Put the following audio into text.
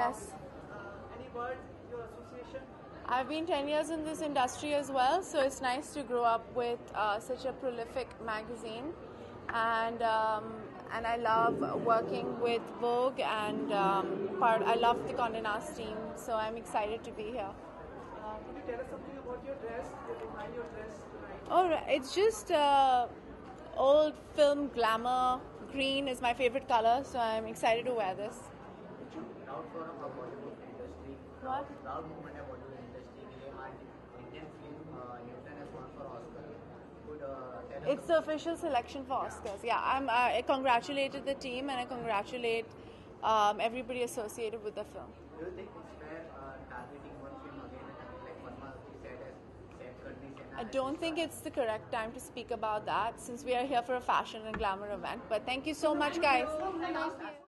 Yes. Any word, your association? I've been 10 years in this industry as well, so it's nice to grow up with such a prolific magazine. And I love working with Vogue, and I love the Condé Nast team, so I'm excited to be here. Could you tell us something about your dress? Define your dress tonight. Oh, it's just old film glamour. Green is my favorite color, so I'm excited to wear this. Proud for our Bollywood industry. What? Proud moment of Bollywood industry. ये आज Indian film Newton has won for Oscar. Could tell us It's the official selection for Oscars. Yeah, I congratulated the team, and I congratulate everybody associated with the film. do you think it's fair targeting one film again and again like Padma said as Seth Curtis and I don't think it's the correct time to speak about that since we are here for a fashion and glamour event. But thank you so much, guys.